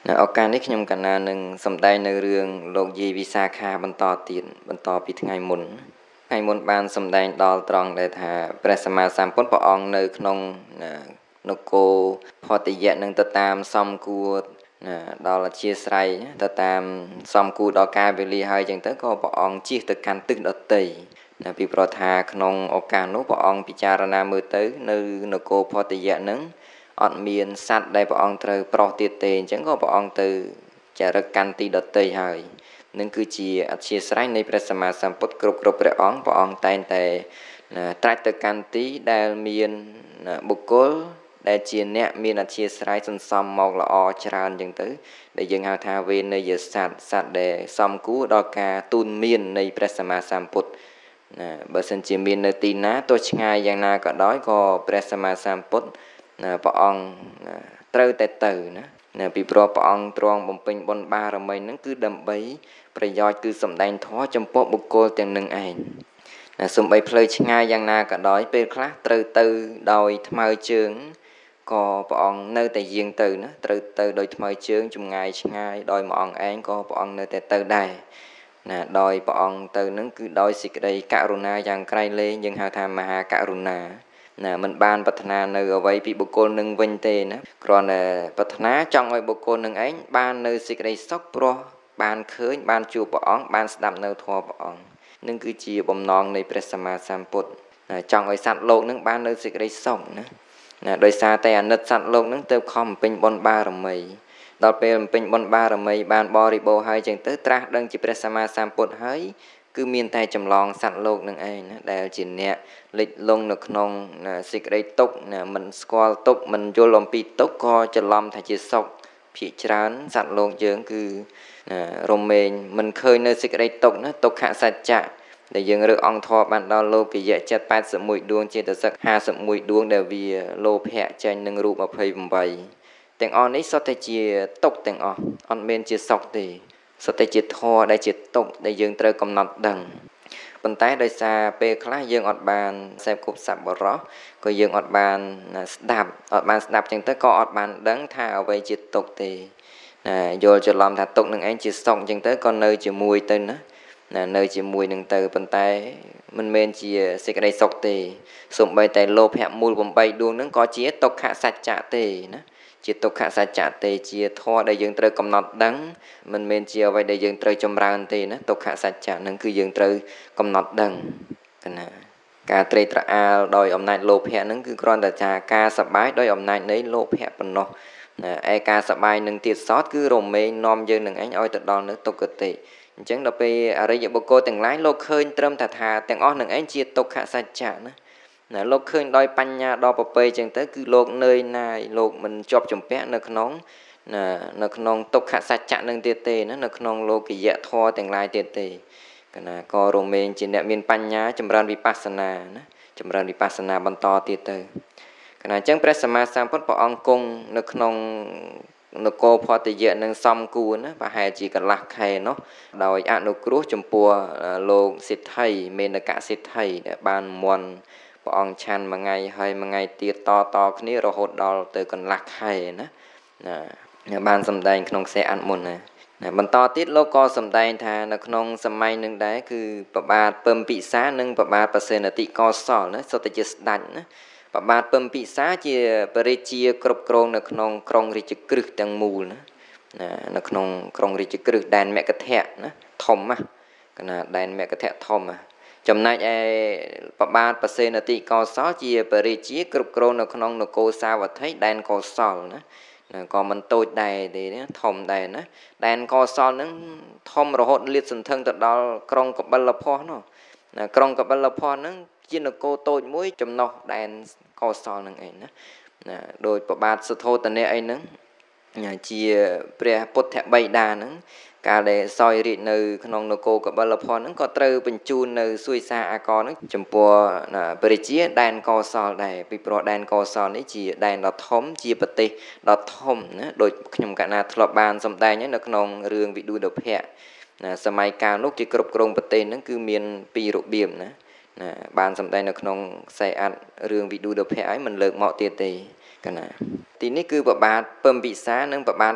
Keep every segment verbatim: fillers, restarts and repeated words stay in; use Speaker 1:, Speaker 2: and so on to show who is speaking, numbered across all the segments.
Speaker 1: ឱកាសនេះខ្ញុំកណានឹងសម្ដែងនៅរឿងលោកយាយវិសាខាបន្តទៀតបន្តពីថ្ងៃមុនថ្ងៃមុនបានសម្ដែងដល់ត្រង់ដែលថាព្រះសម្មាសម្ពុទ្ធព្រះអង្គនៅក្នុងនគរផតយៈនឹងទៅតាមសំគួរដល់អធិស្រ័យទៅតាមសំគួរដល់កាលវេលាហើយចឹងទៅក៏ព្រះអង្គជិះទៅកាន់ទិសដតីណាពីព្រោះថាក្នុងឱកាសនោះព្រះអង្គពិចារណាមើលទៅនៅនគរផតយៈនឹងអត់មានសត្វដែលព្រះអង្គត្រូវប្រោសទៀតទេអញ្ចឹងក៏ព្រះអង្គទៅចារឹកកាន់ទីដតីហើយនឹងគឺជាអធិស្រ័យនៃព្រះសម្មាសម្ពុទ្ធគ្រប់គ្រប់ព្រះអង្គព្រះអង្គតែងតែត្រាច់ទៅកាន់ទីដែលមានបុគ្គលដែលជាអ្នកមានអធិស្រ័យសន្សំមកល្អច្រើនអញ្ចឹងទៅដែលយើងហៅថាវេនយសត្វសត្វដែលសំគួរដល់ការទូនមាននៃព្រះសម្មាសម្ពុទ្ធណាបើសិនជាមាននៅទីណាទោះឆ្ងាយយ៉ាងណាក៏ដោយក៏ព្រះសម្មាសម្ពុទ្ធព្រះអង្គត្រូវតែទៅណាណាពីព្រោះព្រះអង្គទ្រង់បំពេញបុណ្យបារមីហ្នឹងគឺដើម្បីប្រយោជន៍គឺសម្ដែងធម៌ចំពោះបុគ្គលទាំងនឹងឯងណាសំបីផ្លូវឆ្ងាយយ៉ាងណាក៏ដោយពេលខ្លះត្រូវទៅដោយថ្មើរជើងក៏ព្រះអង្គនៅតែយាងទៅណាត្រូវទៅដោយថ្មើរជើងចម្ងាយឆ្ងាយដោយមួយអង្គឯងក៏ព្រះអង្គនៅតែទៅដែរណាដោយព្រះអង្គទៅនឹងគឺដោយសេចក្តីករុណាយ៉ាងក្រៃលែងយើងហៅថាមហាករុណាណាមិនបានប្រាថ្នានៅអ្វីពីបុគ្គលនឹងវិញទេណាគ្រាន់តែប្រាថ្នាចង់ឲ្យបុគ្គលនឹងឯងបាននៅសេចក្តីសុខព្រោះបានឃើញបានជួបព្រះអង្គបានស្ដាប់នៅធម៌ព្រះអង្គនឹងគឺជាបំណងនៃព្រះសម្មាសម្ពុទ្ធចង់ឲ្យសត្វលោកនឹងបាននៅសេចក្តីសុខណាណាដោយសារតែអាណិតសត្វលោកនឹងទៅខំបំពេញបុណ្យបារមីដល់ពេលបំពេញបុណ្យបារមីបានបរិបូរហើយចឹងទៅត្រាស់ដឹងជាព្រះសម្មាសម្ពុទ្ធហើយគឺមានតែចម្លងសត្វលោកនឹងឯងណាដែលជាអ្នកលិចលង់នៅក្នុងសេចក្តីទុក្ខណាមិនស្គាល់ទុក្ខមិនយល់អំពីទុក្ខក៏ច្រឡំថាជាសុខភាគច្រើនសត្វលោកយើងគឺរមែងមិនឃើញនៅសេចក្តីទុក្ខណាទុក្ខសច្ចៈដែលយើងរើអង្គធម៌បានដល់លោកយៈចិត្តแปดสิบเอ็ดដួងចេតសិកห้าสิบเอ็ดដួងដែលវាលោភៈចេញនឹងរូបยี่สิบแปดទាំងអស់នេះសុទ្ធតែជាទុក្ខទាំងអស់អត់មានជាសុខទេសុទ្ធតែជាធម៌ដែលជាទុក្ខដែលយើងត្រូវកំណត់ដឹងប៉ុន្តែដោយសារពេលខ្លះយើងអត់បានសេពគប់សប្បុរសក៏យើងអត់បានស្ដាប់អត់បានស្ដាប់ចឹងទៅក៏អត់បានដឹងថាអ្វីជាទុក្ខទេណាយល់ច្រឡំថាទុក្ខនឹងឯងជាសុខចឹងទៅក៏នៅជាមួយទៅណាណានៅជាមួយនឹងទៅប៉ុន្តែមិនមែនជាសេចក្តីសុខទេសូម្បីតែលោភៈមូលeightដួងហ្នឹងក៏ជាទុក្ខសច្ចៈទេណាជាទុក្ខសច្ចៈទេជាធម៌ដែលយើងត្រូវកំណត់ដឹងមិនមែនជាអ្វីដែលយើងត្រូវចម្រើនទេណាទុក្ខសច្ចៈហ្នឹងគឺយើងត្រូវកំណត់ដឹងកណាការត្រេកត្រអាលដោយអំណាចលោភៈហ្នឹងគឺគ្រាន់តែថាការសប្បាយដោយអំណាចនៃលោភៈប៉ុណ្ណោះណាឯការសប្បាយនឹងទៀតសតគឺរមែងនាំយើងនឹងឯងឲ្យទៅដល់នៅទុក្ខតិអញ្ចឹងដល់ពេលអរិយបុគ្គលទាំងឡាយលោកឃើញត្រឹមតែថាទាំងអស់នឹងឯងជាទុក្ខសច្ចៈណាណាលោកឃើញដោយបញ្ញាដល់ប្រពៃចឹងទៅគឺលោកនឿយណាយលោកមិនជាប់ជំពាក់នៅក្នុងណានៅក្នុងទុក្ខសច្ចៈនឹងទៀតទេណានៅក្នុងលោកយៈធម៌ទាំងឡាយទៀតទេកណាក៏រមែងជាអ្នកមានបញ្ញាចម្រើនវិបស្សនាណាចម្រើនវិបស្សនាបន្តទៀតទៅកណាអញ្ចឹងព្រះសម្មាសម្ពុទ្ធព្រះអង្គគង់នៅក្នុងនគរផតយៈនឹងសំគួរណាប្រហែលជាកន្លះខែនោះដោយអនុគ្រោះចំពោះលោកសិទ្ធិមេនកសិទ្ធិដែលបានមន់ព្រះអង្គឆាន់មួយថ្ងៃហើយមួយថ្ងៃទៀតតតគ្នារហូតដល់ទៅកន្លះខែណាណាបានសម្ដែងក្នុងខ្សែអត្ថមុនណាបន្តទៀតលោកក៏សម្ដែងថានៅក្នុងសម័យនឹងដែរគឺប្របាទពឹមពិសានិងប្របាទបសេនតិកោសលណាសុទ្ធតែជាស្ដេចណាប្របាទពឹមពិសាជាបរិជាគ្រប់គ្រងនៅក្នុងក្រុងរាជក្រឹសទាំងមូលណានៅក្នុងក្រុងរាជក្រឹសដែនមគធៈណាធំណាកណាដែនមគធៈធំណាចំណែកឯប្របាទបសេនតិកោសលជាបរិជាគ្រប់គ្រងនៅក្នុងនគរសាវត្ថីដែនកោសលណាក៏មិនតូចដែរទេណាធំដែរណាដែនកោសលហ្នឹងធំរហូតលាតសន្ធឹងទៅដល់ក្រុងកបិលភ័ស្ត្រនោះណាក្រុងកបិលភ័ស្ត្រហ្នឹងជានគរតូចមួយចំណុះដែនកោសលហ្នឹងឯងណាណាដោយប្របាទសុទ្ធោទនៈអីហ្នឹងជាព្រះពុទ្ធបិតាហ្នឹងកាលដែលសោយរាជនៅក្នុងនគរកបិលភ័ស្ត្រហ្នឹងក៏ត្រូវបញ្ជូននៅសុយសាអាករហ្នឹងចំពោះបរិជាដែនកោសលដែរពីព្រោះដែនកោសលនេះជាដែនដ៏ធំជាប្រទេសដ៏ធំណាដោយខ្ញុំកណាធ្លាប់បានសម្ដែងនៅក្នុងរឿងវិឌុដភៈណាសម័យកាលនោះគេគ្រប់គ្រងប្រទេសហ្នឹងគឺមានពីររបៀបណាណាបានសម្ដែងនៅក្នុងខ្សែអត្ថរឿងវិឌុដភៈឲ្យមិនលើកមកទៀតទេកណាទីនេះគឺប្របាទពឹមពិសានិងប្របាទ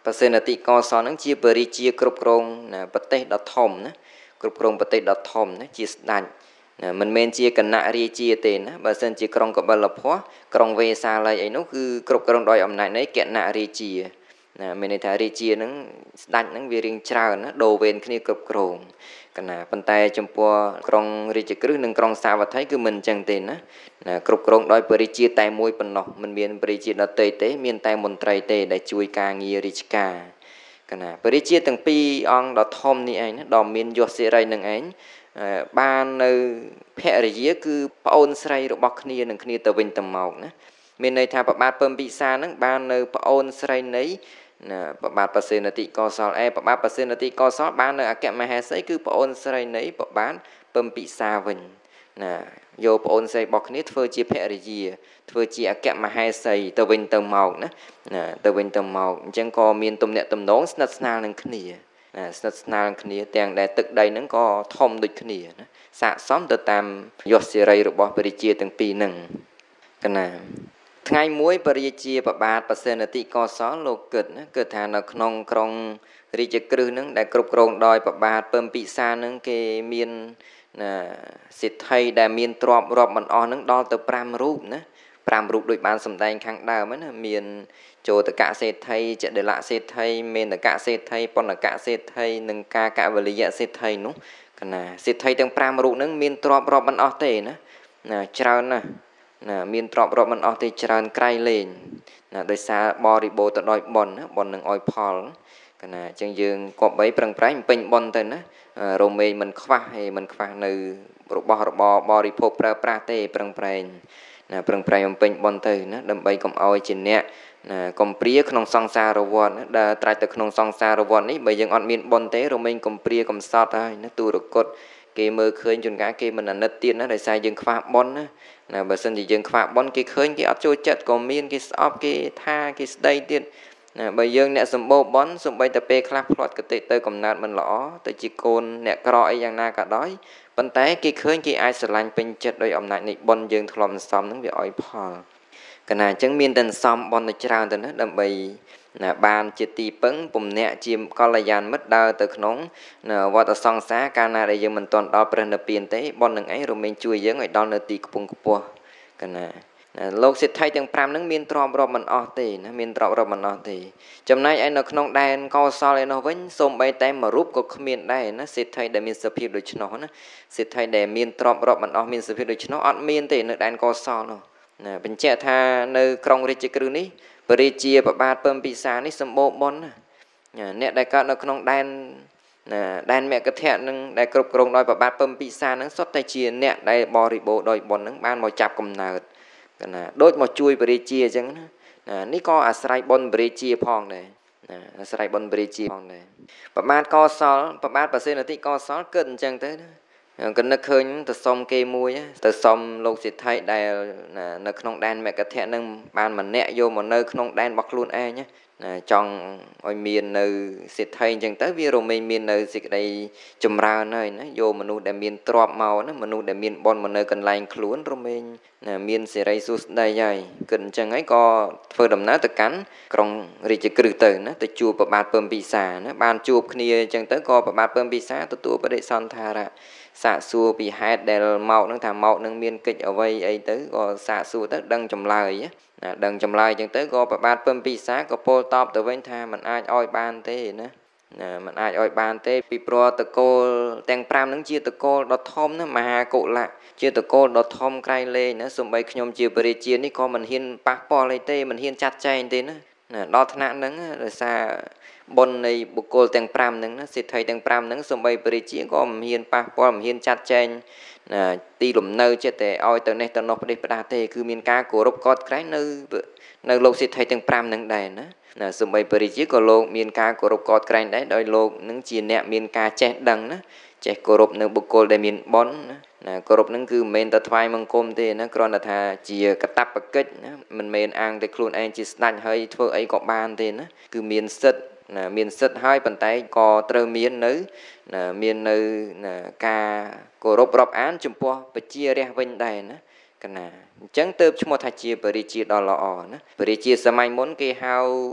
Speaker 1: ប្រសិនតិកសលនឹងជាបរិជាគ្រប់គ្រងណាប្រទេសដ៏ធំណាគ្រប់គ្រងប្រទេសដ៏ធំណាជាស្ដេចណាមិនមែនជាគណៈរាជាទេណាបើសិនជាក្រុងកបិលភ័ក្រក្រុងវេសាល័យអីនោះគឺគ្រប់គ្រងដោយអំណាចនៃគណៈរាជាណាមានន័យថារាជានឹងស្ដេចនឹងវារៀងច្រើនណាដូរវេនគ្នាគ្រប់គ្រងកណាប៉ុន្តែចំពោះក្រុងរាជក្រឹសនិងក្រុងសាវត្ថីគឺមិនអញ្ចឹងទេណាណាគ្រប់គ្រងដោយបរិជាតែមួយប៉ុណ្ណោះមិនមានបរិជាដទៃទេមានតែមន្ត្រីទេដែលជួយការងាររាជការកណាបរិជាទាំងពីរអង្គដ៏ធំនេះឯងណាដ៏មានយសសិរីនឹងឯងបាននៅភរិយាគឺប្អូនស្រីរបស់គ្នានឹងគ្នាទៅវិញទៅមកណាមានន័យថាប្របាទពំពិសានឹងបាននៅប្អូនស្រីនៃណាប្របាទបសេនតិកោសលអេប្របាទបសេនតិកោសលបាននៅអគ្គមហេសីគឺប្អូនស្រីនៃប្របាទពំពិសាវិញណាយកប្អូនស្រីរបស់គ្នាធ្វើជាភរិយាធ្វើជាអគ្គមហេសីទៅវិញទៅមកណាណាទៅវិញទៅមកអញ្ចឹងក៏មានទំនាក់ទំនងស្និទ្ធស្នាលនឹងគ្នាណាស្និទ្ធស្នាលគ្នាទាំងដែលទឹកដីហ្នឹងក៏ធំដូចគ្នាណាស័ក្តិសមទៅតាមយសសិរីរបស់បរិជាទាំងពីរហ្នឹងកណាថ្ងៃមួយបរិជាប្របាទបសេនតិកោសលលោកគិតណាគិតថានៅក្នុងក្រុងរាជក្រឹសហ្នឹងដែលគ្រប់គ្រងដោយប្របាទពំពិសាហ្នឹងគេមានណាសិទ្ធិដែលមានទ្រព្យរាប់មិនអស់ហ្នឹងដល់ទៅប្រាំរូបណាប្រាំរូបដូចបានសម្ដែងខាងដើមណាមានចោតកសេដ្ឋីចដលៈសេដ្ឋីមេនកសេដ្ឋីបណ្ណកសេដ្ឋីនិងកាកវលិយសេដ្ឋីនោះកណាសេដ្ឋីទាំងប្រាំរូបហ្នឹងមានទ្រព្យរាប់មិនអស់ទេណាណាច្រើនណាស់ណាមានទ្រព្យរាប់មិនអស់ទេច្រើនក្រៃលែងណាដោយសារបរិបូរទៅដោយបុណ្យណាបុណ្យនឹងឲ្យផលកណាអញ្ចឹងយើងគប្បីប្រឹងប្រែងពេញបុណ្យទៅណារមែងមិនខ្វះហើយមិនខ្វះនៅរបស់របរបរិភោគប្រើប្រាស់ទេប្រឹងប្រែងណាប្រឹងប្រែងបំពេញបុណ្យទៅណាដើម្បីកុំឲ្យជាអ្នកណាកំព្រាក្នុងសង្សារវដ្តណាដែលត្រាច់ទៅក្នុងសង្សារវដ្តនេះបើយើងអត់មានបុណ្យទេរមែងកំព្រាកំសត់ហើយណាទុរគតគេមើលឃើញជួនកាលគេមិនអាណិតទៀតណាដោយសារយើងខ្វះបុណ្យណាណាបើសិនជាយើងខ្វះបុណ្យគេឃើញគេអត់ចូលចិត្តក៏មានគេស្អប់គេថាគេស្ដីទៀតណាបើយើងអ្នកសម្បូរបុណ្យសំបីតែពេលខ្លះផ្លាត់កតិទៅកំណើតមិនល្អទៅជាកូនអ្នកក្រអីយ៉ាងណាក៏ដោយប៉ុន្តែគេឃើញគេអាចស្រឡាញ់ពេញចិត្តដោយអំណាចនៃបុណ្យយើងធ្លាប់សំនឹងវាឲ្យផលកណាអញ្ចឹងមានតែសំបុណ្យទៅច្រើនទៅណាដើម្បីណាបានជាទីពឹងពំនាក់ជាកល្យានមិត្តដើរទៅក្នុងវដ្តសង្សារកាលណាដែលយើងមិនទាន់ដល់ព្រះនិព្វានទេបុណ្យនឹងឯងរមែងជួយយើងឲ្យដល់នៅទីខ្ពង់ខ្ពស់កណាណាលោកសិទ្ធិទាំងប្រាំហ្នឹងមានទ្រព្យរាប់មិនអស់ទេណាមានទ្រព្យរាប់មិនអស់ទេចំណែកឯនៅក្នុងដែនកោសលឯនោះវិញសូម្បីតែមួយរូបក៏គ្មានដែរណាសិទ្ធិដែលមានសភាពដូច្នោះណាសិទ្ធិដែលមានទ្រព្យរាប់មិនអស់មានសភាពដូច្នោះអត់មានទេនៅដែនកោសលនោះណាបញ្ជាក់ថានៅក្រុងរាជក្រឹសនេះបរិជាប្របាទពំពិសានេះសម្បូរបុណ្យណាអ្នកដែលកើតនៅក្នុងដែនណាដែនមគ្គធៈនឹងដែលគ្រប់គ្រងដោយប្របាទពំពិសានឹងសុទ្ធតែជាអ្នកដែលបរិបូរដោយបុណ្យនឹងបានមកចាប់កំណើតកណាដូចមកជួយបរិជាអញ្ចឹងណានេះក៏អាស្រ័យបុណ្យបរិជាផងដែរណាអាស្រ័យបុណ្យបរិជាផងដែរប្របាទកោសលប្របាទបសេនតិកោសលគិតអញ្ចឹងទៅណាក៏នឹកឃើញទៅសុំគេមួយទៅសុំលោកសិទ្ធិដែលនៅក្នុងដែនមគ្គធៈនឹងបានម្នាក់យកមកនៅក្នុងដែនរបស់ខ្លួនឯងណាចង់ឲ្យមាននៅសិទ្ធិអញ្ចឹងទៅវារមែងមាននៅសេចក្តីចម្រើនហើយណាយកមនុស្សដែលមានទ្រព្យមកណាមនុស្សដែលមានបុណ្យមកនៅកន្លែងខ្លួនរមែងណាមានសេរីសុស្ដីហើយគិតអញ្ចឹងហើយក៏ធ្វើដំណើរទៅកាន់ក្រុងរាជក្រឹសទៅណាទៅជួបប្របាទពំពិសាណាបានជួបគ្នាអញ្ចឹងទៅក៏ប្របាទពំពិសាទទួលបដិសន្ធារៈសាកសួរពីហេតុដែលមកនឹងថាមកនឹងមានកិច្ចអ្វីអីទៅក៏សាកសួរទៅដឹងចម្លើយណាដឹងចម្លើយអញ្ចឹងទៅក៏ប្របាទពំពិសាក៏ពោលតបទៅវិញថាมันអាចឲ្យបានទេណាណាมันអាចឲ្យបានទេពីព្រោះតកូលទាំងប្រាំហ្នឹងជាតកូលដ៏ធំណាមហាកុលៈជាតកូលដ៏ធំក្រៃលែងណាសូម្បីខ្ញុំជាបរិជានេះក៏មិនហ៊ានប៉ះពាល់អីទេមិនហ៊ានចាត់ចែងទេណាណាដល់ថ្នាក់ហ្នឹងដោយសារបុណ្យនៃបុគ្គលទាំងប្រាំហ្នឹងណាសិទ្ធិទាំងប្រាំហ្នឹងសូម្បីបរិជាក៏មិនហ៊ានប៉ះពាល់មិនហ៊ានចាត់ចែងណាទីលំនៅចិត្តតែឲ្យទៅនេះទៅនោះផ្ដេសផ្ដាស់ទេគឺមានការគោរពកោតក្រែងនៅនៅលោកសិទ្ធិទាំងប្រាំហ្នឹងដែរណាណាសូម្បីបរិជាក៏លោកមានការគោរពកោតក្រែងដែរដោយលោកនឹងជាអ្នកមានការចេះដឹងណាចេះគោរពនៅបុគ្គលដែលមានបុណ្យណាណាគោរពហ្នឹងគឺមិនមែនតែថ្វាយបង្គំទេណាគ្រាន់តែថាជាកតបកិច្ចណាមិនមែនអាងតែខ្លួនឯងជាស្ដេចហើយធ្វើអីក៏បានទេណាគឺមានសិទ្ធិណាមានសិទ្ធិហើយប៉ុន្តែក៏ត្រូវមាននៅណាមាននៅណាការគោរពរាប់អានចំពោះបជារះវិញដែរណាកណាអញ្ចឹងទៅឈ្មោះថាជាបរិជាដ៏ល្អណាបរិជាសម័យមុនគេហៅ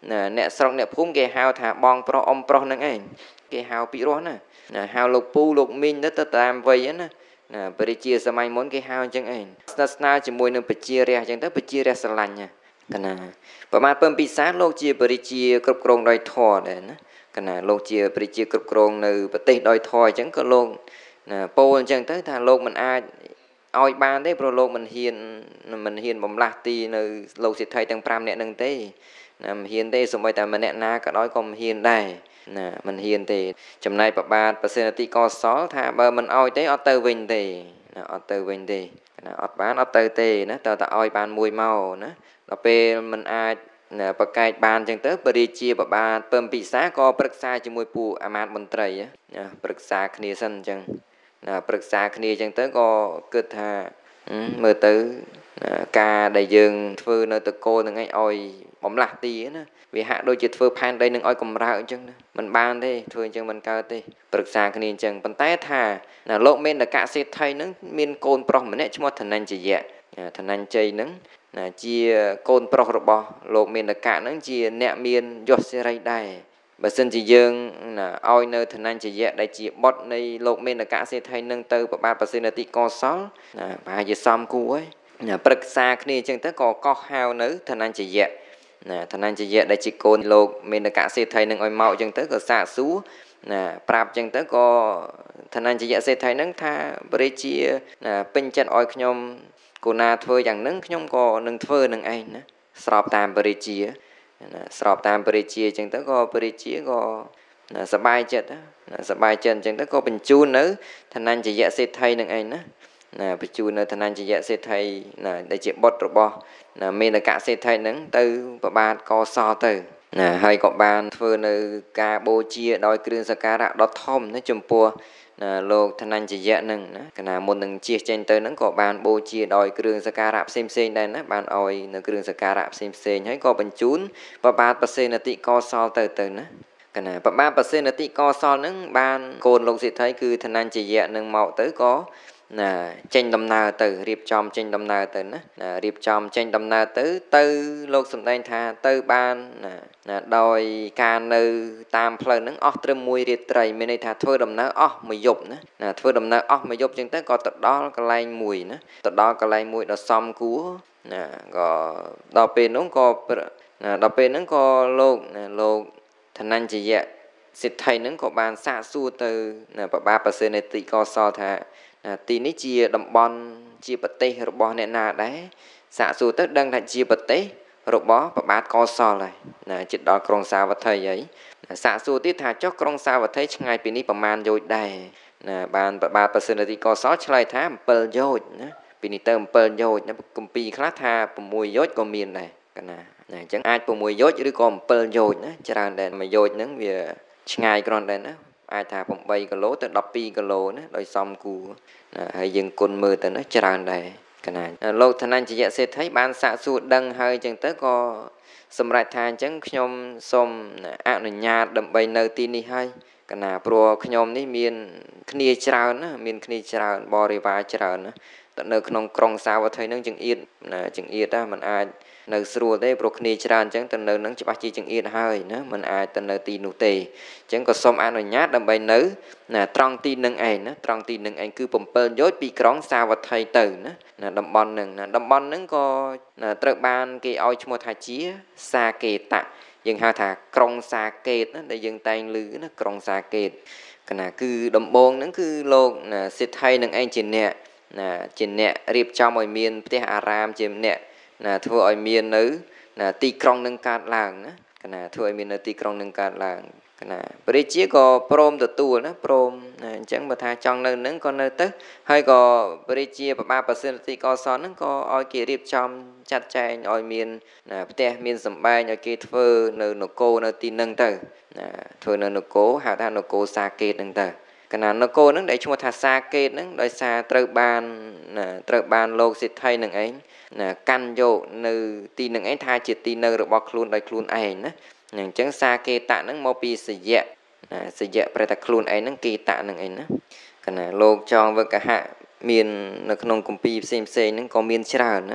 Speaker 1: nè sọc nè phum cái hào thả bong pro om pro nâng ấy cái hào bị rồi nè hào lục pu lục minh đó ta làm vậy á nè beri chia sẻ mai muốn cái hào chẳng ấy sna chỉ môi nâng beri chia ra chẳng tới beri chia ra sờ lạnh nha cái này ประมาณ เพิ่ม ពីសាលោកជាបរិជាគ្រប់គ្រងដោយធម៌ដែរណាកណាលោកជាបរិជាគ្រប់គ្រងនៅប្រទេសដោយធម៌អញ្ចឹងក៏លោកណាពោលអញ្ចឹងទៅថាលោកមិនអាចឲ្យបានទេព្រោះលោកមិនហ៊ានមិនហ៊ានបំលាស់ទីនៅលោកសិទ្ធិទាំង 5 នាក់នឹងទេណាមិនហ៊ានទេសូម្បីតែម្នាក់ណាក៏ដោយក៏មិនហ៊ានដែរណាមិនហ៊ានទេចំណែកប្របាទប្រសិទ្ធិកោសលថាបើមិនឲ្យទេអត់ទៅវិញទេណាអត់ទៅវិញទេណាអត់បានអត់ទៅទេណាតើតែឲ្យបានមួយមកណាដល់ពេលមិនអាចប្រកែកបានអញ្ចឹងទៅបរិជាបបាទពឹមពិសាក៏ប្រឹក្សាជាមួយពួកអាមាត្យមន្ត្រីណាប្រឹក្សាគ្នាសិនអញ្ចឹងណាប្រឹក្សាគ្នាអញ្ចឹងទៅក៏គិតថាមើលទៅការដែលយើងធ្វើនៅតកូលហ្នឹងឯងឲ្យបំលាស់ទីណាវាហាក់ដូចជាធ្វើផែនដីនឹងឲ្យកំរើកអញ្ចឹងណាមិនបានទេធ្វើអញ្ចឹងមិនកើតទេប្រឹក្សាគ្នាអញ្ចឹងប៉ុន្តែថាណាលោកមេនកសេដ្ឋីហ្នឹងមានកូនប្រុសម្នាក់ឈ្មោះធនញ្ញយៈធនញ្ញជ័យហ្នឹងណាជាកូនប្រុសរបស់លោកមេនកៈហ្នឹងជាអ្នកមានយសសេរីដែរបើសិនជាយើងណាឲ្យនៅធនញ្ញយៈដែលជាបុត្រនៃលោកមេនកៈសេដ្ឋីហ្នឹងទៅប្របាទប្រសិទ្ធិកោសលណាប្រហែលជាសមគួរហើយណាប្រឹក្សាគ្នាអញ្ចឹងទៅក៏កោះហៅនៅធនញ្ញយៈណាធនញ្ញយៈដែលជាកូនលោកមេនកៈសេដ្ឋីនឹងឲ្យមកអញ្ចឹងទៅក៏សាកសួរណាប្រាប់អញ្ចឹងទៅក៏ធនញ្ញយៈសេដ្ឋីនឹងថាបរិជាណាពេញចិត្តឲ្យខ្ញុំគូណាធ្វើយ៉ាងហ្នឹងខ្ញុំក៏នឹងធ្វើនឹងឯងណាស្របតាមបរិជាណាស្របតាមបរិជាអញ្ចឹងទៅក៏បរិជាក៏សប្បាយចិត្តណាសប្បាយចិត្តអញ្ចឹងទៅក៏បញ្ជូននៅធនញ្ញយៈសេដ្ឋីនឹងឯងណាណាបញ្ជូននៅធនញ្ញយៈសេដ្ឋីណាដែលជាបុត្ររបស់ណាមេនកៈសេដ្ឋីហ្នឹងទៅប្របាទកសលទៅណាហើយក៏បានធ្វើនៅការបូជាដោយគ្រឿងសក្ការៈដ៏ធំណាចំពោះណាលោកធនញ្ញយៈហ្នឹងណាកណាមុននឹងជៀសចេញទៅហ្នឹងក៏បានបូជាដោយគ្រឿងសក្ការៈផ្សេងផ្សេងដែរណាបានឲ្យនៅគ្រឿងសក្ការៈផ្សេងផ្សេងហើយក៏បញ្ជូនប្របាទប្រសេនតិកោសលទៅទៅណាកណាប្របាទប្រសេនតិកោសលហ្នឹងបានកូនលោកសេដ្ឋីគឺធនញ្ញយៈនឹងមកទៅក៏ណាចេញដំណើរទៅរៀបចំចេញដំណើរទៅណារៀបចំចេញដំណើរទៅទៅលោកសម្ដែងថាទៅបានណាដោយការនៅតាមផ្លូវហ្នឹងអស់ត្រឹមមួយរាត្រីមានន័យថាធ្វើដំណើរអស់មួយយប់ណាណាធ្វើដំណើរអស់មួយយប់អញ្ចឹងទៅក៏ទៅដល់កន្លែងមួយណាទៅដល់កន្លែងមួយដ៏សមគួរណាក៏ដល់ពេលនោះក៏ណាដល់ពេលហ្នឹងក៏លោកណាលោកធនញ្ញយៈសិទ្ធិហ្នឹងក៏បានសាកសួរទៅណាប្របាទប្រសេនតិកោសលថាទីនេះជាតំបន់ជាប្រទេសរបស់អ្នកណាដែរសាកសួរទៅដឹងថាជាប្រទេសរបស់ប្របាទកោសលហើយណាជិតដល់ក្រុងសាវត្ថីហើយសាកសួរទៀតថាចុះក្រុងសាវត្ថីឆ្ងាយពីនេះប្រមាណយោជន៍ដែរណាបានប្របាទប្រសិទ្ធិកោសលឆ្លើយថា7យោជន៍ណាពីនេះទៅ7យោជន៍ណាគម្ពីរខ្លះថា6យោជន៍ក៏មានដែរកណាណាអញ្ចឹងអាច6យោជន៍ឬក៏7យោជន៍ណាច្រើនដែរមួយយោជន៍ហ្នឹងវាឆ្ងាយគ្រាន់ដែរណាអាចថា8គីឡូទៅ12គីឡូណាដោយសមគួរណាហើយយើងគុណមើលទៅណាច្រើនដែរកណាលោកធនញ្ញយៈសេដ្ឋីបានសាកសួរដឹងហើយអញ្ចឹងទៅក៏សម្រេចថាអញ្ចឹងខ្ញុំសូមអនុញ្ញាតដើម្បីនៅទីនេះហើយកណាព្រោះខ្ញុំនេះមានគ្នាច្រើនណាមានគ្នាច្រើនបរិវារច្រើនណាតែនៅក្នុងក្រុងសាវត្ថីនឹងចង្អៀតណាចង្អៀតណាมันអាចនៅស្រួលទេព្រោះគ្នាច្រើនអញ្ចឹងទៅនៅនឹងច្បាស់ជាចង្អៀតហើយណាมันអាចទៅនៅទីនោះទេអញ្ចឹងក៏សូមអនុញ្ញាតដើម្បីនៅណាត្រង់ទីនឹងឯងណាត្រង់ទីនឹងឯងគឺ7យោជន៍ពីក្រុងសាវត្ថីទៅណាណាតំបន់នឹងណាតំបន់នឹងក៏ត្រូវបានគេឲ្យឈ្មោះថាជាសាកេតៈយើងហៅថាក្រុងសាកេតណាដែលយើងតែងឮណាក្រុងសាកេតកណាគឺដំបូងហ្នឹងគឺលោកណាសិទ្ធិនឹងឯងជាអ្នកណាជាអ្នករៀបចំឲ្យមានផ្ទះអារាមជាអ្នកណាធ្វើឲ្យមាននៅណាទីក្រុងនឹងកើតឡើងណាកណាធ្វើឲ្យមាននៅទីក្រុងនឹងកើតឡើងកណាព្រះរាជាក៏ព្រមទទួលណាព្រមណាអញ្ចឹងបើថាចង់នៅនឹងក៏នៅទៅហើយក៏ព្រះរាជាប្របាទប្រសិទ្ធិកោសលហ្នឹងក៏ឲ្យគេរៀបចំចាត់ចែងឲ្យមានណាផ្ទះមានសម្បែងឲ្យគេធ្វើនៅនគរនៅទីនឹងទៅណាធ្វើនៅនគរហៅថានគរសាកេតហ្នឹងទៅកណានគរហ្នឹងដែលឈ្មោះថាសាកេតហ្នឹងដោយសារត្រូវបានណាត្រូវបានលោកសិទ្ធិនឹងឯងណាកាន់យកនៅទីនឹងឯងថាជាទីនៅរបស់ខ្លួនដោយខ្លួនឯងណាអញ្ចឹងសាកេតៈហ្នឹងមកពីសយៈណាសយៈប្រែថាខ្លួនឯងហ្នឹងកេតៈហ្នឹងឯងណាកណាលោកចងវកហៈមាននៅក្នុងគម្ពីរផ្សេងផ្សេងហ្នឹងក៏មានច្រើនណា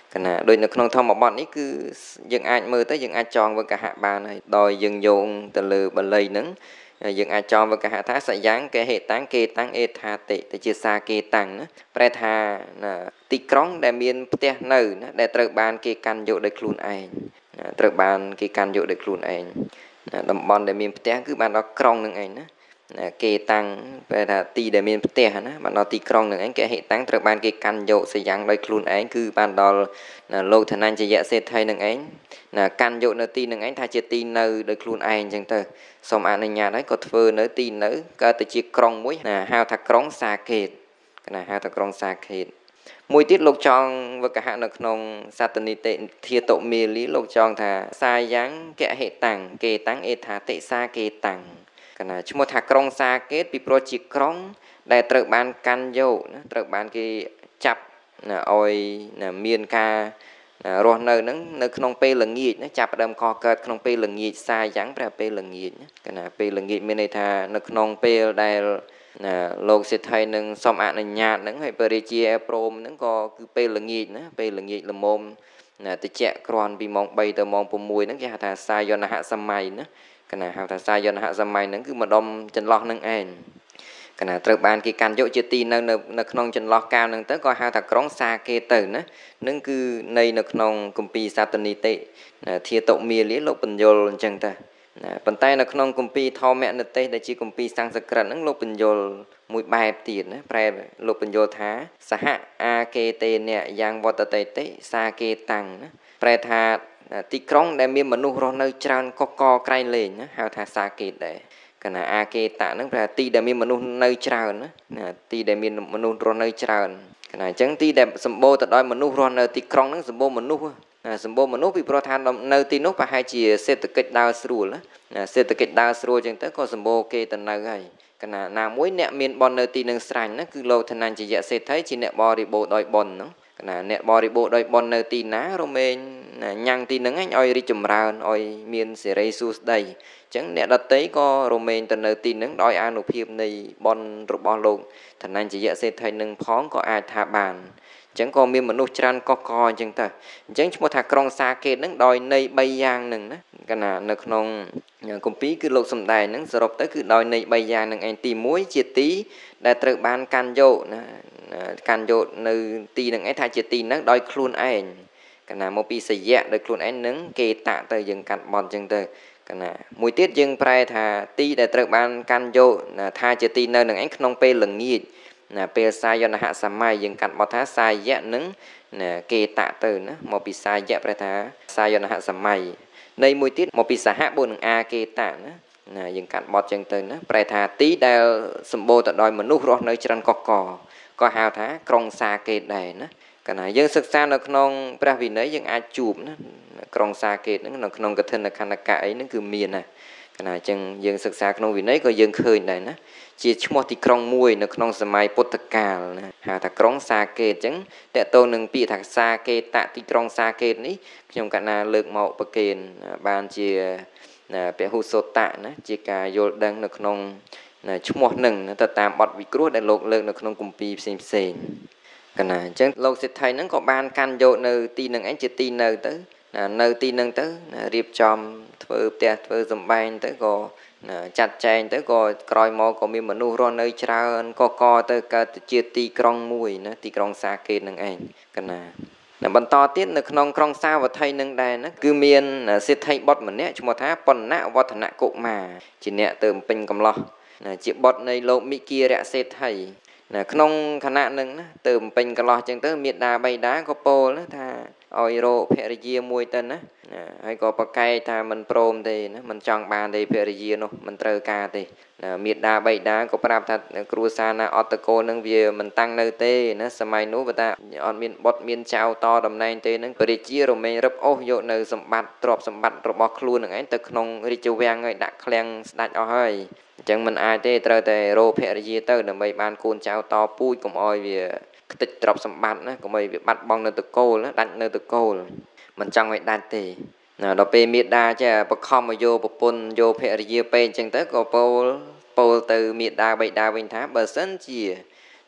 Speaker 1: cái nào đôi nó không thông một bọn ấy cứ dừng ai mơ tới dừng ai tròn với cả hạ bàn này đòi dừng dùng từ lừa bờ lầy nứng dừng ai tròn với cả hạ thá sẽ dáng cái hệ tán kê tăng ê tha tệ để chia xa kê tăng nữa pre tha tì krong để miền tè nở để trở bàn kê căn dụ để khuôn ai trở bàn kê căn dụ để khuôn ai đầm bòn để miền tè cứ bàn đó krong nưng ai nữa kê tăng về là tì để miền tè hả bạn đó tì krong nưng anh cái hệ tán trở bàn kê căn dụ sẽ dáng để khuôn ai cứ bàn đó lâu thần anh chỉ dạy sẽ thay nưng ấy là căn dụ nó tin nưng ấy thay chỉ tin nơi để khuôn ai chẳng tờ xong anh ở nhà đấy có phơ nữa tin nữa cơ từ chiếc krong muối là hao thạc krong xa kê cái này hao thạc krong xa kê mùi tiết lục tròn với cả hạ nực nông sa tần tệ thiệt tổ mì lý lục tròn thà sai dáng kẻ hệ tàng kê tăng ê thà tệ xa kê tàng cái này chúng một thà krong xa kết bị pro chỉ krong đại tự ban căn dâu tự ban cái chập là oi là miên ca rồi nơi nó nơi không pe là nghiệt nó chập đâm co cật không pe là nghiệt sai dáng ra pe là nghiệt cái này pe là nghiệt bên này thà nơi không pe đại lục sẽ thay nâng xong ạ nâng nhạt nâng hay beri chia prom nâng có cứ pe là nghiệt nữa pe là nghiệt là mồm là tự chạy còn bị mong bay từ mong bùm mùi nâng cái hạt sai do nó hạ xăm mày nữa cái này hạt sai do nó hạ xăm mày nâng cứ mà đom chân lọt nâng anh cái này tự bàn cái can dỗ chia tin nâng nâng nông chân lọt cao nâng tới coi hạt thạc rong xa kê tử nữa nâng cứ này nâng nông công ty satanite thiệt tụ mì lý lục bình dồn chẳng ta bàn tay nó không công ty thao mẹ nó tê để chỉ công ty sang sạc rắn nó lục bình dồn mũi bài tiền á, pre lục bình dồn thá sa hạ a kê tê nè giang vọt tê tê sa kê tăng pre tha tì krong để miên manu rồi nơi tràn co co cay lên á, hao tha sa kê để cái này a kê tạ nó pre tì để miên manu nơi tràn á, tì để miên manu rồi nơi tràn cái này chẳng tì để sầm bô tại đôi manu rồi nơi tì krong nó sầm bô manu sầm bô manu bị pro than nơi tì nốt và hai chỉ sẽ tự kết đào sưu á sẽ tự kết đào sưu chẳng tới có sầm bô kê tận nơi hay cái nào nào mỗi nẹt miền bòn nơi tì nâng sành nó cứ lâu thân anh chỉ dạy sẽ thấy chỉ nẹt bò đi bộ đôi bòn nó cái nào nẹt bò đi bộ đôi bòn nơi tì ná rồi mình nhang tì nâng anh oi đi chùm ra oi miền sẽ rây su đây chẳng nẹt đặt tới có rồi mình tận nơi tì nâng đòi ăn nộp hiệp này bòn rồi bò luôn thân anh chỉ dạy sẽ thấy nâng phóng có ai thả bàn chẳng có miền manu tràn co co chẳng ta chẳng một thằng krong xa kê nâng đòi nay bay giang nâng đó cái nào nâng nông công ty cứ lục sầm đài nâng rồi tới cứ đòi nay bay giang nâng anh tìm muối chia tí để tự ban can dỗ can dỗ nơi tì nâng ấy thay chia tí nâng đòi khuôn anh cái nào một pi sấy dẹt đòi khuôn anh nâng kê tạ tới dừng cắt bòn chẳng tới cái nào mùi tiết dừng prai thà tí để tự ban can dỗ thay chia tí nơi nâng anh không pe lừng nhiệt nè pe sai do nó hạ sắm mai dừng cắt bọt thá sai dẹt nứng nè kê tạ từ nữa một bị sai dẹt ra thá sai do nó hạ sắm mai đây mùi tiết một bị sa hạ bồn a kê tạ nữa nè dừng cắt bọt chân từ nữa pre thá tí đeo sầm bô tại đòi mà nút rót nơi chân cò cò có hào thá krong sa kê đầy nữa cái này dânศึกษาnó không pre vì nấy dân ai chụp nữa krong sa kê nữa nó không cái thân là khăn là cả ấy nó cứ miền này cái này chân dânศึกษาkhông vì nấy có dân khơi này nữa chỉ một tí krong mùi nó không sớm mai bột tạc cà hà thạc krong sa kê chẳng để tôi nâng bị thạc sa kê tạ tí krong sa kê ní trong cả na lực mạo bậc kền ban chỉ bé hút sốt tạ nữa chỉ cả vô đăng nó không chút một nâng nó tạm bọt vị cruốt để lột lực nó không cùng pi xem xem cái này chẳng lâu sẽ thấy nó có ban can vô nơi ti nâng anh chỉ ti nơi tới nơi ti nâng tới riệp chòm thơ tè thơ dầm bay tới có chặt chèn tới coi coi mò có miếng menu ron nơi trao co co tới cả chia ti krong mùi nữa ti krong sa kê nâng anh cái này là bận to tiết là non krong sa và thay nâng đài nó cứ miên sẽ thay bọt mình nè chúng ta thá bận nạ vọt thằng nạ cụ mà chỉ nè từ pin cầm lo chỉ bọt này lô mi kia đã sẽ thay là non thằng nạ nâng từ pin cầm lo chẳng tới miệt đá bay đá có po nữa tha euro peria mùi tên á hay có bậc cây ta mình prom thì mình chọn bàn thì peria nó mình trơ ca thì miệt đá bay đá có prap thật cruisana autoco nâng về mình tăng nơi tê nó sớm mai nú ta on miền bọt miền chào to đầm này tê nâng peria rồi mình rập ô vô nơi sầm bát trọp sầm bát rồi bọc luôn nâng ấy từ nông đi châu vang ấy đặt khen đặt ở hơi chẳng mình ai tê trơ tê euro peria tới đầm bay ban côn chào to pui cùng oi về tích trọc sầm bát nữa cũng mày bị bắt bong nơi từ cô đó đánh nơi từ cô mình trong vậy đan tì đó pe miệt đa chứ bậc không mà vô bậc pôn vô pe rìa pe chẳng tới có po po từ miệt đa bảy đa bình tháp bờ sân chìa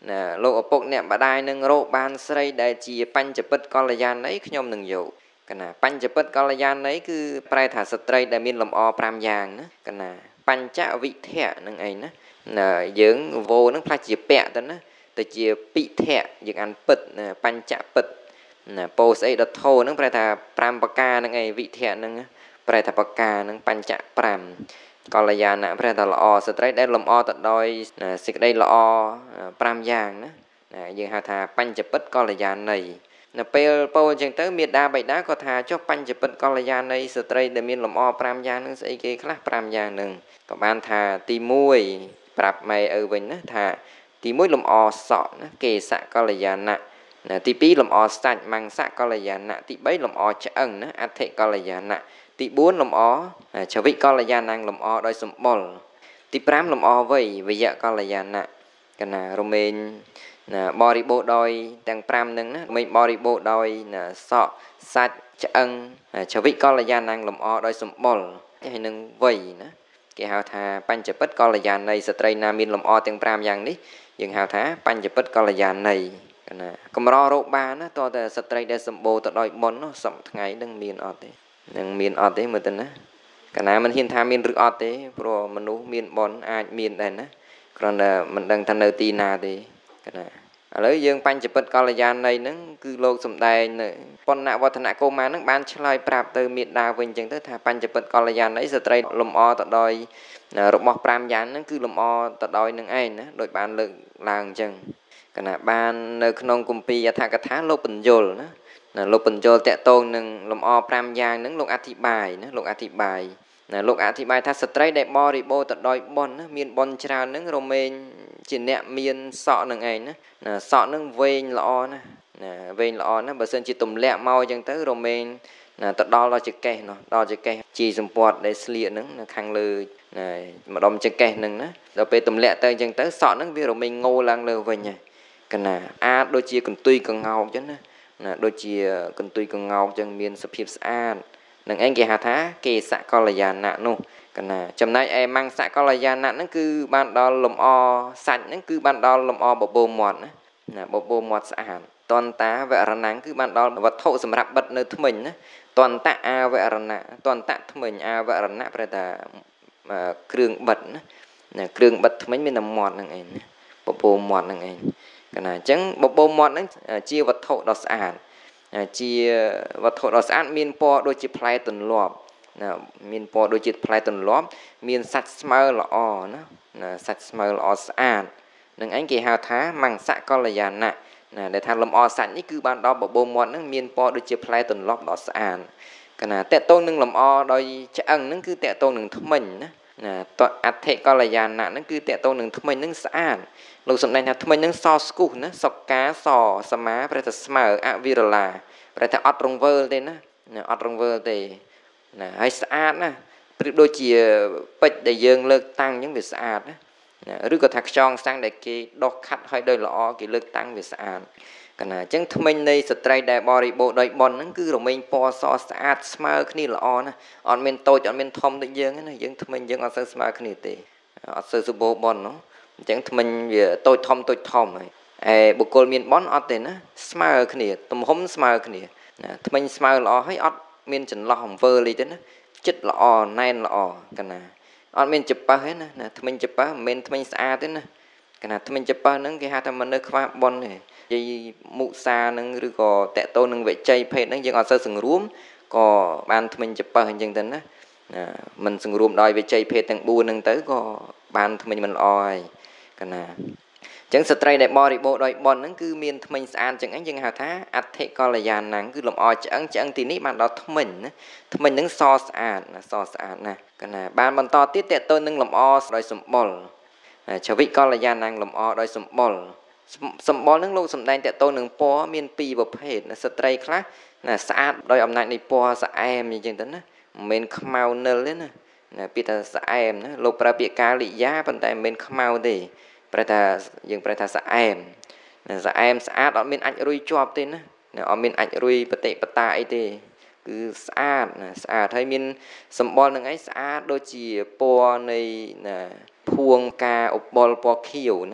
Speaker 1: លោកឪពុកអ្នកម្ដាយនឹងរកបានស្រីដែលជាបញ្ចពិតកល្យាណីខ្ញុំនឹងយកកណាបញ្ចពិតកល្យាណីគឺប្រែថាស្ត្រីដែលមានលំអប្រាំយ៉ាងណាកណាបញ្ចវិធៈនឹងអីណាយើងវោនឹងផ្លាស់ជាពៈទៅណាទៅជាពិធៈយើងអានពិតបញ្ចពិតណាពោស្អីដធោនឹងប្រែថាប្រាំបកានឹងអីវិធៈនឹងប្រែថាបកានឹងបញ្ចប្រាំកល្យាណៈប្រែថាល្អស្ត្រីដែលលំអទៅដោយសេចក្តីល្អប្រាំយ៉ាងណាយើងហៅថាបញ្ចពិតកល្យាណីនៅពេលពោលអញ្ចឹងទៅមេដាបៃតាក៏ថាចុះបញ្ចពិតកល្យាណីស្ត្រីដែលមានលំអប្រាំយ៉ាងនឹងស្អីគេខ្លះប្រាំយ៉ាងនឹងក៏បានថាទីមួយប្រាប់ម៉ែឪវិញណាថាទីមួយលំអសក់ណាកេសកល្យាណៈទីពីរលំអសាច់មង្សកល្យាណៈទីបីលំអឆ្អឹងណាអធិកល្យាណៈទីបួនលំអចវិកល្យាណលំអដោយសម្បុរទីប្រាំលំអវ័យវយកល្យាណៈកណារមែងណាបរិបូរដោយទាំងប្រាំហ្នឹងណាមិនបរិបូរដោយសក់សាច់ឆ្អឹងចវិកល្យាណលំអដោយសម្បុរហើយនឹងវ័យណាគេហៅថាបញ្ចពិតកល្យាណីស្ត្រីណាមានលំអទាំងប្រាំយ៉ាងនេះយើងហៅថាបញ្ចពិតកល្យាណីណាកម្ររកបានណាតើតែស្ត្រីដែលសម្បូរទៅដោយបុណ្យនោះសពថ្ងៃនឹងមានអត់ទេនឹងមានអត់ទេមើលទៅណាកាលណាមិនហ៊ានថាមានឬអត់ទេព្រោះមនុស្សមានបុណ្យអាចមានដែរណាគ្រាន់តែមិនដឹងថានៅទីណាទេកាលណាឥឡូវយើងបញ្ចពិតកល្យាណីហ្នឹងគឺលោកសំដែងនៅបណ្ណវឌ្ឍនកុមារហ្នឹងបានឆ្លើយប្រាប់ទៅមេដាវិញអញ្ចឹងទៅថាបញ្ចពិតកល្យាណីស្ត្រីលំអទៅដោយរបស់ប្រាំយ៉ាងហ្នឹងគឺលំអទៅដោយនឹងឯងណាដោយបានលើកឡើងអញ្ចឹងកណាបាននៅក្នុងគម្ពីរអដ្ឋកថាលោកបញ្យលណាណាលោកបញ្យលតកតងនឹងលំអប្រាំយ៉ាងហ្នឹងលោកអធិប្បាយណាលោកអធិប្បាយណាលោកអធិប្បាយថាស្ត្រីដែលបរិបូរទៅដោយបុណ្យណាមានបុណ្យច្រើនហ្នឹងរមែងជាអ្នកមានសក់នឹងឯងណាណាសក់ហ្នឹងវែងល្អណាណាវែងល្អណាបើសិនជាទម្លាក់មកអញ្ចឹងទៅរមែងណាទៅដល់ដល់ចង្កេះនោះដល់ចង្កេះជីសម្ពាត់ដែលស្លៀកហ្នឹងនៅខាងលើណាម្ដុំចង្កេះហ្នឹងណាដល់ពេលទម្លាក់ទៅអញ្ចឹងទៅសក់ហ្នឹងវារមែងងោឡើងលើវិញហើយកណាអាចដូចជាកន្ទុយកង្កោកអញ្ចឹងណាណាដូចជាកន្ទុយកង្កោកអញ្ចឹងមានសភាពស្អាតនឹងឯងគេហៅថាកេសកល្យាណៈនោះកណាចំណែកឯមង្សកល្យាណៈហ្នឹងគឺបានដល់លំអសាច់ហ្នឹងគឺបានដល់លំអបបោមាត់ណាណាបបោមាត់ស្អាតតន្តាវរណੰគឺបានដល់វត្ថុសម្រាប់បិទនៅធ្មេញណាតន្តៈអាវរណៈតន្តៈធ្មេញអាវរណៈប្រែថាគ្រឿងបិទណាគ្រឿងបិទធ្មេញមានតែមាត់ហ្នឹងឯងណាបបោមាត់ហ្នឹងឯងកណាអញ្ចឹងបបោមាត់ហ្នឹងជាវត្ថុដ៏ស្អាតជាវត្ថុដ៏ស្អាតមានពណ៌ដូចជាផ្លែទន្លាប់ណាមានពណ៌ដូចជាផ្លែទន្លាប់មានសាច់ស្មើល្អណាណាសាច់ស្មើល្អស្អាតនឹងឯងគេហៅថាមង្សកល្យាណៈណាដែលថាលំអសាច់នេះគឺបានដល់បបោមាត់ហ្នឹងមានពណ៌ដូចជាផ្លែទន្លាប់ដ៏ស្អាតកណាតកតងនឹងលំអដោយឆ្អឹងហ្នឹងគឺតកតងនឹងធ្មេញណាណាតអធិកល្យាណៈហ្នឹងគឺតកតងនឹងធ្មេញហ្នឹងស្អាតលោកសំដែងថាធ្មេញហ្នឹងសស្គុះណាសុកាសសមាប្រែថាស្មើអវិរលាប្រែថាអត់រង្វើលទេណាអត់រង្វើលទេណាហើយស្អាតណាប្រៀបដូចជាពេជ្រដែលយើងលើកតាំងអញ្ចឹងវាស្អាតណាឬក៏ថាខ្យងសាំងដែលគេដុសខាត់ឲ្យដោយល្អគេលើកតាំងវាស្អាតកណាអញ្ចឹងធ្មេញនៃស្ត្រីដែលបរិបូរដោយបុណ្យហ្នឹងគឺរមែងពណ៌សស្អាតស្មើគ្នាល្អណាអត់មានតូចអត់មានធំដូចយើងណាយើងធ្មេញយើងអត់សូវស្មើគ្នាទេអត់សូវសម្បូរបុណ្យនោះអញ្ចឹងធ្មេញវាតូចធំតូចធំហើយឯបុគ្គលមានបុណ្យអត់ទេណាស្មើគ្នាទំហំស្មើគ្នាណាធ្មេញស្មើល្អហើយអត់មានចន្លោះអំវើលីទេណាចិត្តល្អណែនល្អកណាអត់មានចប៉ះទេណាណាធ្មេញចប៉ះមិនមែនធ្មេញស្អាតទេណាកណាធ្មេញចប៉ះហ្នឹងគេហៅថាមនុស្សខ្វះបុណ្យទេនិយាយមុសាហ្នឹងឬក៏តកតូននឹងវិជ័យភេទហ្នឹងយើងអត់សូវសង្រួមក៏បានធ្មេញចប៉ះអញ្ចឹងទៅណាណាមិនសង្រួមដោយវិជ័យភេទទាំងបួនហ្នឹងទៅក៏បានធ្មេញមិនល្អហើយកណាអញ្ចឹងស្ត្រីដែលបរិបូរដោយបុណ្យហ្នឹងគឺមានធ្មេញស្អាតចឹងហ្នឹងយើងហៅថាអធិកល្យាណੰគឺលំអឆ្អឹងឆ្អឹងទីនេះបានដល់ធ្មេញណាធ្មេញហ្នឹងសស្អាតណាសស្អាតណាកណាបានបន្តទៀតតកតូននឹងលំអដោយសម្បុរចវិកល្យាណੰលំអដោយសម្បុរសម្បុរហ្នឹងលោកសំដែងតកតូននឹងពណ៌មានពីរប្រភេទណាស្ត្រីខ្លះណាស្អាតដោយអំណាចនៃពណ៌ស្អែមអញ្ចឹងទៅណាមិនមែនខ្មៅនិលទេណាណាពាក្យថាស្អែមណាលោកប្រើពាក្យកាលិយាប៉ុន្តែមិនមែនខ្មៅទេប្រែថាយើងប្រែថាស្អែមស្អែមស្អាតអត់មានអាចរុយជាប់ទេណាអត់មានអាចរុយបតិបតាអីទេគឺស្អាតណាស្អាតហើយមានសម្បុរនឹងឯងស្អាតដូចជាពណ៌នៃណាភួងការអបុលពណ៌ខៀវណា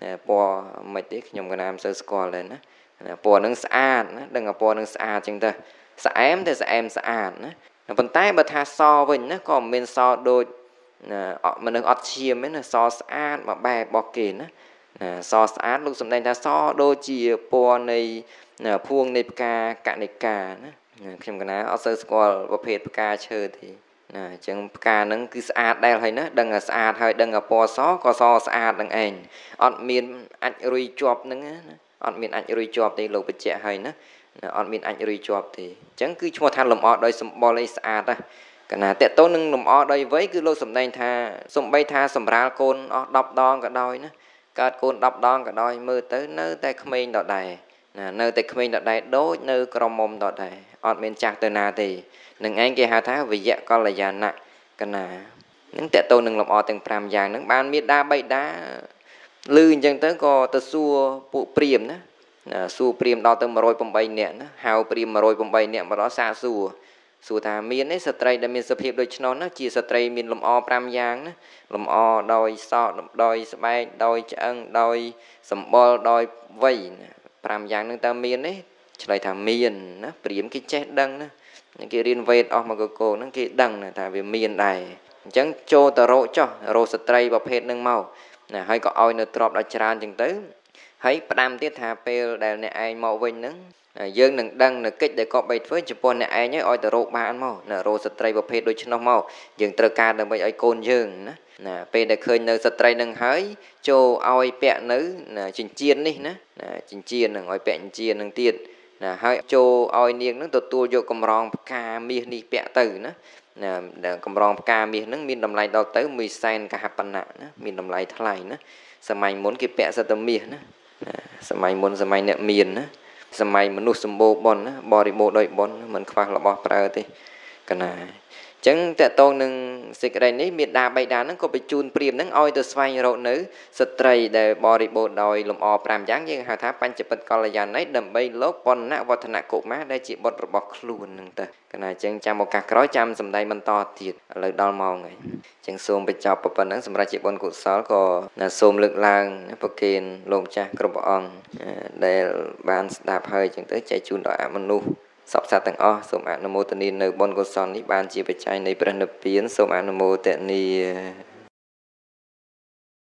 Speaker 1: po mấy tí nhung cái nam sơ score lên á po nâng xa đừng là po nâng xa chừng ta xa em thì xa em xa án phần tay bật tha so với nó còn bên so đôi mà nâng ọt chiêm ấy là so xa mà bài bọc kì nó so xa lúc xâm đánh ta so đôi chìa po này phuông này ca cả này ca khi mà nó ọt sơ score và phết ca chơi thì chẳng ca nâng cứ xa đây hay nó đừng là xa hay đừng là po xó có so xa đừng ảnh ọt miền anh rui chọp nâng ọt miền anh rui chọp thì lâu bật trẻ hay nó ọt miền anh rui chọp thì chẳng cứ cho than lồng ọt đôi xâm bò lấy xa ta cái nào tệ tốt nâng lồng ọt đôi với cứ lâu xâm đánh tha xâm bay tha xâm ra côn đọc đong cả đôi nó cát côn đọc đong cả đôi mơ tới nơi tay khmênh đọt đầy nơi tay khmênh đọt đầy đôi nơi crom mồm đọt đầy ọt miền chạc từ nào thì nâng anh kia hà thá vì dạ con là già nặng cái nào nâng tệ tôi nâng lọc ọ từng pram giang nâng ban miết đá bay đá lư chân tới có tơ xua phụ priềm đó xua priềm đo từng mà rồi bông bay nè hào priềm mà rồi bông bay nè mà đó xa xua xua thà miên ấy sợi trai đã miên sập hiệp đôi chân nó chia sợi trai miên lom ọ pram giang lom ọ đôi so đôi bay đôi chân đôi sầm bol đôi vây pram giang nâng ta miên ấy lại thà miên nó priềm cái chết đăng đó những cái riêng về ở mà cô nó cái đằng này tại vì miền này chẳng cho tờ rộ cho rộ stray và phết nâng màu nè hay có oi nó drop đã tràn chừng tới hay đam tiết thà pel đèo này ai màu vinh nứng dương nâng đăng nâng kích để có bait với chụp này ai nhớ oi tờ rộ ba ăn màu nè rộ stray và phết đôi chân nó màu dương tờ ca đừng bị ai côn dương nè pe để khơi nơi stray nâng hái cho oi pẹ nữ nè chỉnh chiên đi nè chỉnh chiên nè oi pẹ chiên nâng tiền nè hai cho oi niềng nó tụt tua vô cầm rong ca miên đi bẹ từ nó nè cầm rong ca miên nó miên đầm lại đâu tới mười sen cả hạt pan nè miên đầm lại thay nó sớm mai muốn cái bẹ sa tầm miên nó sớm mai muốn sớm mai nè miên nó sớm mai muốn nuốt sâm bồ bon nó bò đi bồ đôi bon mình khoa là bò pra thì cái này chẳng tại tôi nâng dịch đây ní miệt đà bay đà nó có bị chun priềm nó oi từ xoay rộ nữ stray để bò đi bồ đòi lùm o pram dáng như hà tháp pan chụp con là dàn ấy đầm bay lốp con nã vọt thằng nã cụ má đây chỉ bọt bọt luôn nâng tờ cái này chẳng chăm một cà cõi chăm sầm đây mình to thiệt lời đo màu này chẳng xôm bị chọc bọt nắng sầm ra chỉ bọt cụ sáu có là xôm lực lang bọt kền lồng cha cọp on để ban đạp hơi chẳng tới chạy chun đỏ mình nu sắp sát tầng o số mạng nô mô tê ni nơi bon cô son ní ban chỉ phải chạy này bên nộp biến số mạng nô mô tê ni